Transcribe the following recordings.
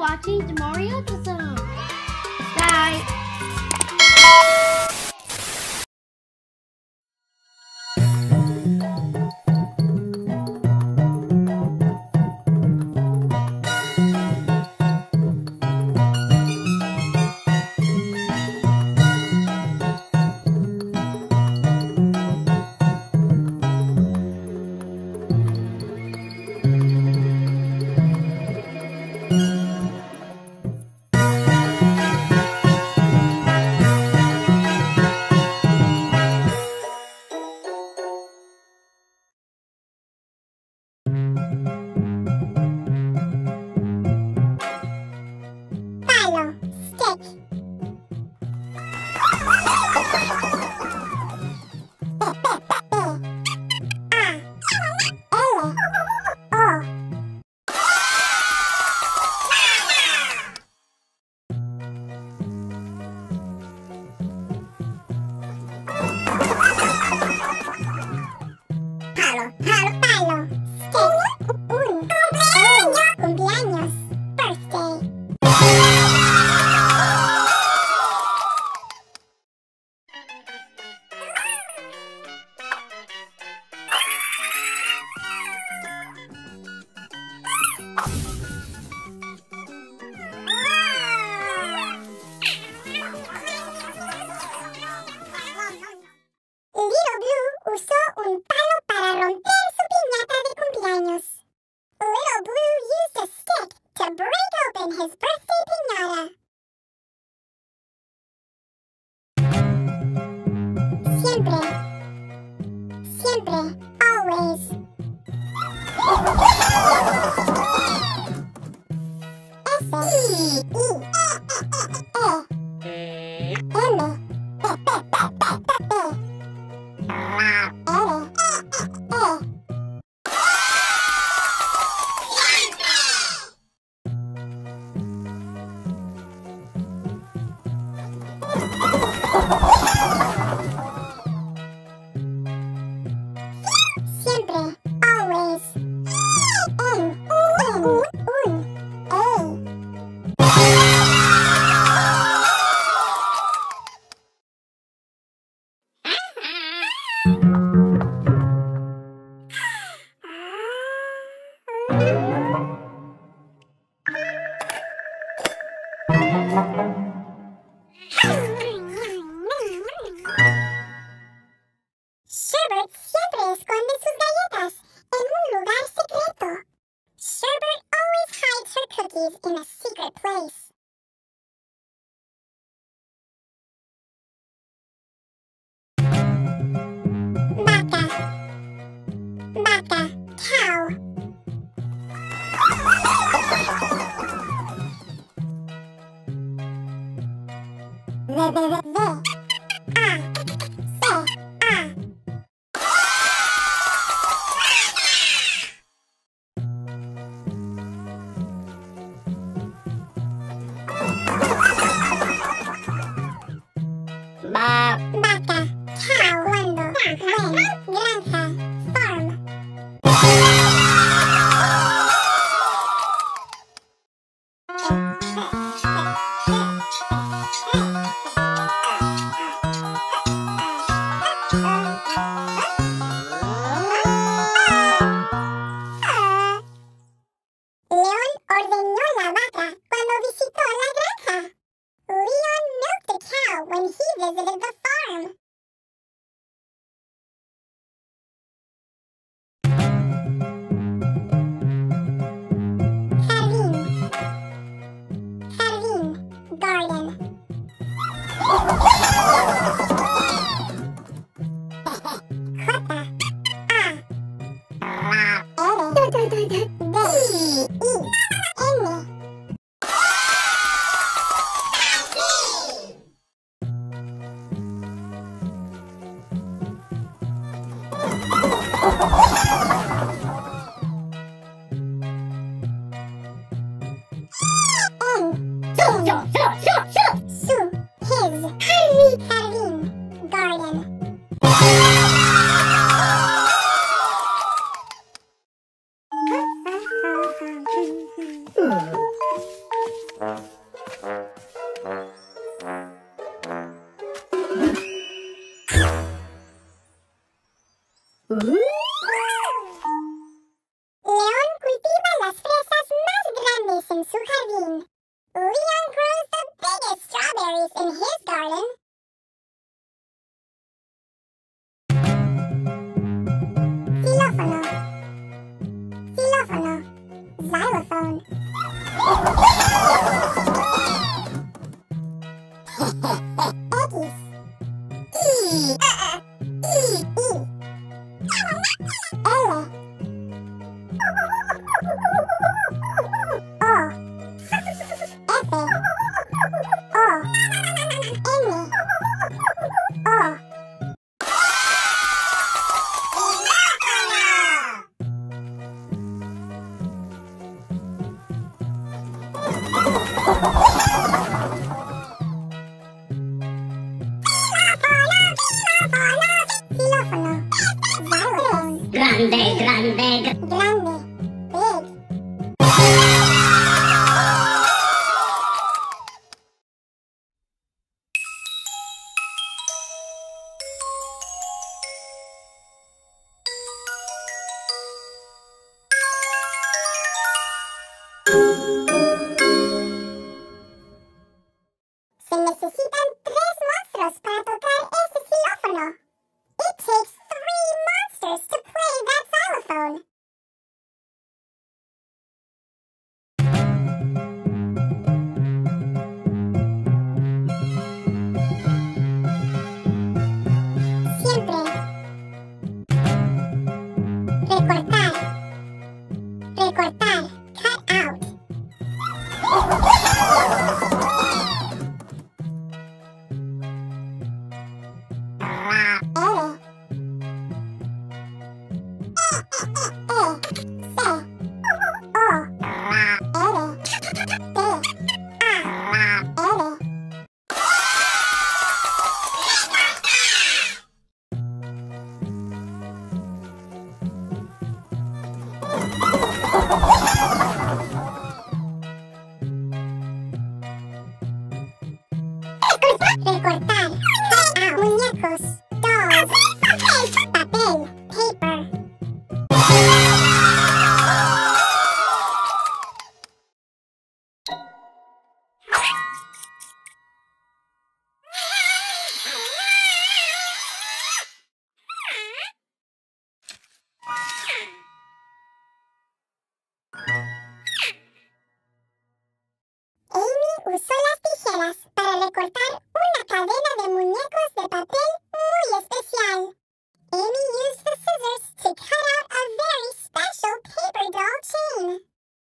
watching the Mario Zone. Bye. Sherbert siempre esconde sus galletas en un lugar secreto. Sherbert always hides her cookies in a secret place. Vaca, vaca, cow. Vaca, cow, cuando, when, granja, farm. León ordeñó la vaca cuando visitó la granja. Leon milked a cow when he visited the farm. Jardín, jardín, garden. J, A, R, D, I, N. Su, his, jardín, garden. León cultiva las fresas más grandes en su jardín. Leon grows the biggest strawberries in his garden. Xilófono. Xilófono. Xylophone. X. E. E. L. O. F. O. N. O. Xilófono. Xylophone. Grande, grande, Grande. Big. Se necesitan 3 monstruos para tocar ese xilófono. It takes 3 monsters to play that xylophone. Siempre. Recortar. Recortar. Cut out. L. Recortar. Muñecos. Dolls. Papel. Paper. Amy usó las tijeras para recortar una cadena de muñecos de papel muy especial. Amy used the scissors to cut out a very special paper doll chain.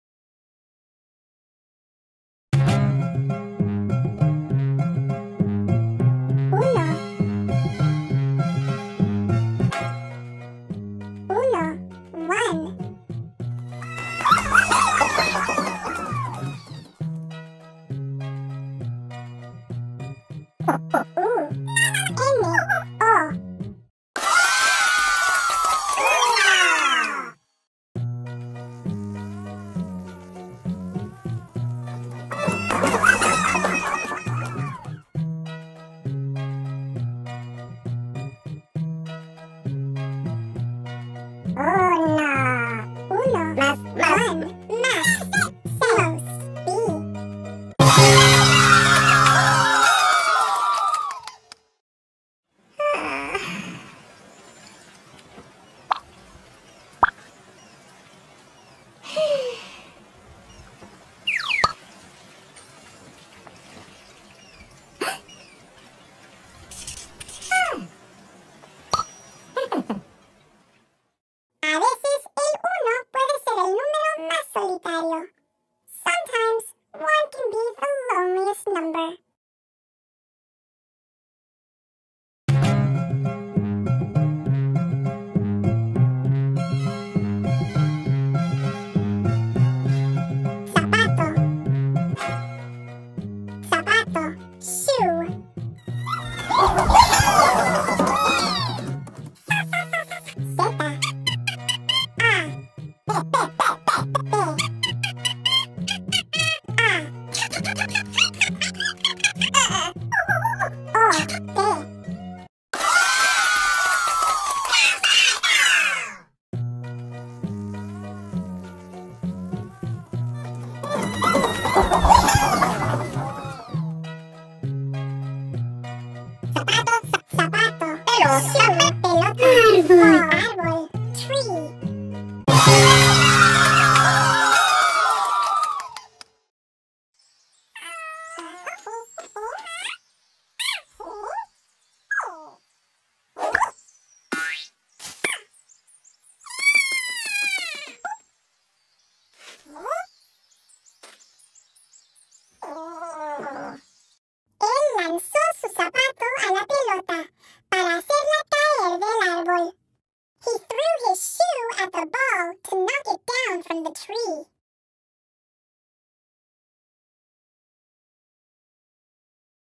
One. Zapato. Pelota. Pelota. Árbol. Tree. Oh.